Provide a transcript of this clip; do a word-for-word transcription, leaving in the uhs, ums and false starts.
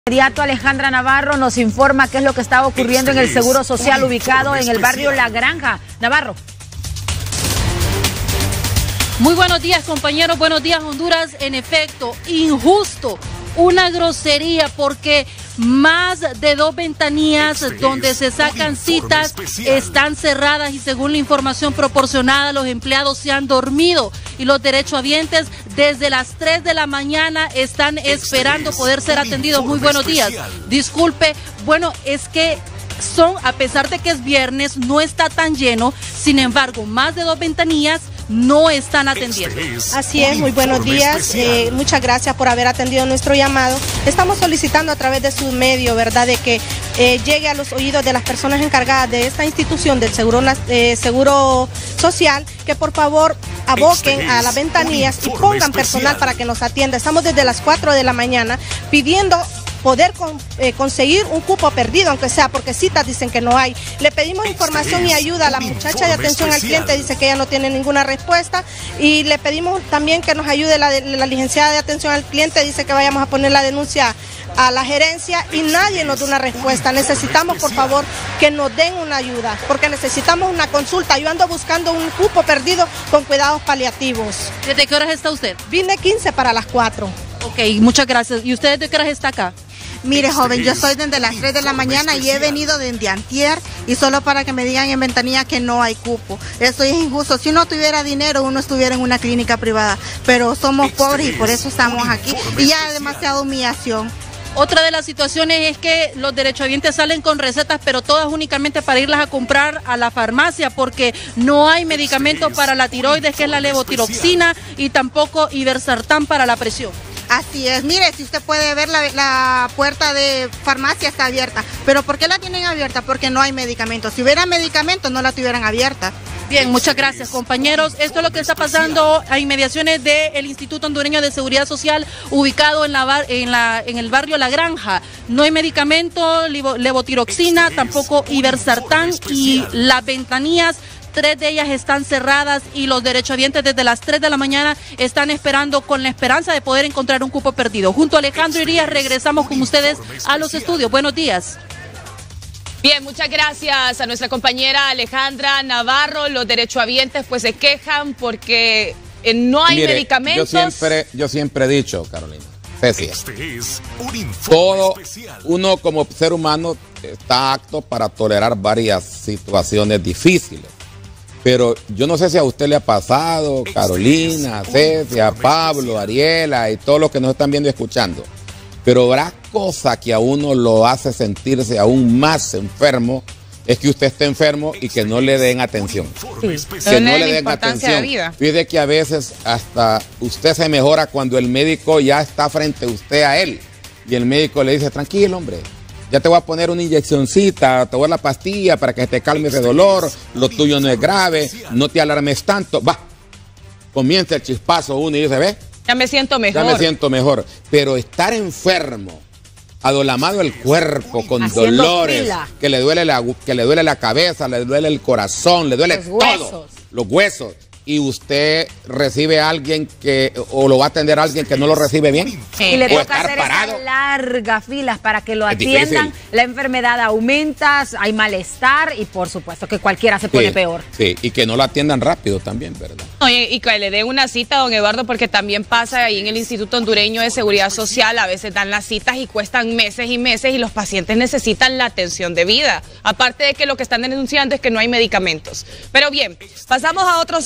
Inmediato Alejandra Navarro nos informa qué es lo que está ocurriendo en el Seguro Social ubicado en el barrio La Granja. Navarro. Muy buenos días, compañeros, buenos días, Honduras. En efecto, injusto, una grosería, porque más de dos ventanillas donde se sacan citas están cerradas y según la información proporcionada, los empleados se han dormido y los derechohabientes desde las tres de la mañana están esperando poder ser atendidos. Muy buenos días. Disculpe, bueno, es que son, a pesar de que es viernes, no está tan lleno, sin embargo, más de dos ventanillas no están atendiendo. Así es, muy buenos días, eh, muchas gracias por haber atendido nuestro llamado. Estamos solicitando a través de su medio, ¿verdad?, de que eh, llegue a los oídos de las personas encargadas de esta institución del Seguro, eh, seguro Social, que por favor aboquen a las ventanillas y pongan personal para que nos atienda. Estamos desde las cuatro de la mañana pidiendo poder con, eh, conseguir un cupo perdido, aunque sea, porque citas dicen que no hay. Le pedimos información y ayuda a la muchacha de atención al cliente, dice que ella no tiene ninguna respuesta, y le pedimos también que nos ayude la, de, la licenciada de atención al cliente, dice que vayamos a poner la denuncia a la gerencia y nadie nos da una respuesta. Necesitamos, por favor, que nos den una ayuda, porque necesitamos una consulta. Yo ando buscando un cupo perdido con cuidados paliativos. ¿Desde qué horas está usted? Vine quince para las cuatro. Ok, muchas gracias. ¿Y usted desde qué horas está acá? Mire, joven, yo estoy desde las tres de la mañana y he venido desde antier y solo para que me digan en ventanilla que no hay cupo. Eso es injusto. Si uno tuviera dinero, uno estuviera en una clínica privada, pero somos pobres y por eso estamos aquí. Y ya hay demasiada humillación. Otra de las situaciones es que los derechohabientes salen con recetas, pero todas únicamente para irlas a comprar a la farmacia, porque no hay medicamentos para la tiroides, que es la levotiroxina, y tampoco iversartán para la presión. Así es, mire, si usted puede ver, la, la puerta de farmacia está abierta. ¿Pero por qué la tienen abierta? Porque no hay medicamentos. Si hubiera medicamentos, no la tuvieran abierta. Bien, muchas gracias, compañeros. Esto es lo que está pasando a inmediaciones del Instituto Hondureño de Seguridad Social, ubicado en, la bar, en, la, en el barrio La Granja. No hay medicamento, levotiroxina, tampoco iversartán, y las ventanillas, tres de ellas están cerradas y los derechohabientes desde las tres de la mañana están esperando con la esperanza de poder encontrar un cupo perdido. Junto a Alejandro Irías regresamos con ustedes a los estudios. Buenos días. Bien, muchas gracias a nuestra compañera Alejandra Navarro. Los derechohabientes pues se quejan porque eh, no hay Mire, medicamentos. Yo siempre, yo siempre he dicho, Carolina, Ceci, todo uno como ser humano está apto para tolerar varias situaciones difíciles. Pero yo no sé si a usted le ha pasado, Carolina, a Ceci, a Pablo, a Ariela y todos los que nos están viendo y escuchando. Pero habrá cosa que a uno lo hace sentirse aún más enfermo, es que usted esté enfermo y que no le den atención. Sí. Que no le den atención. Fíjate que a veces hasta usted se mejora cuando el médico ya está frente a usted a él. Y el médico le dice, tranquilo, hombre. Ya te voy a poner una inyeccioncita, te voy a dar la pastilla para que te calme ese dolor, lo tuyo no es grave, no te alarmes tanto. Va, comienza el chispazo uno y dice, ve, ya me siento mejor. Ya me siento mejor. Pero estar enfermo, adolamado el cuerpo, con Haciendo dolores, que le, duele la, que le duele la cabeza, le duele el corazón, le duele los todo, huesos. los huesos. Y usted recibe a alguien que, o lo va a atender a alguien que no lo recibe bien. Sí. Y le toca hacer esas largas filas para que lo atiendan. La enfermedad aumenta, hay malestar y por supuesto que cualquiera se pone sí, peor. Sí, y que no lo atiendan rápido también, ¿verdad? Oye, y que le den una cita, don Eduardo, porque también pasa ahí en el Instituto Hondureño de Seguridad Social, a veces dan las citas y cuestan meses y meses y los pacientes necesitan la atención debida. Aparte de que lo que están denunciando es que no hay medicamentos. Pero bien, pasamos a otros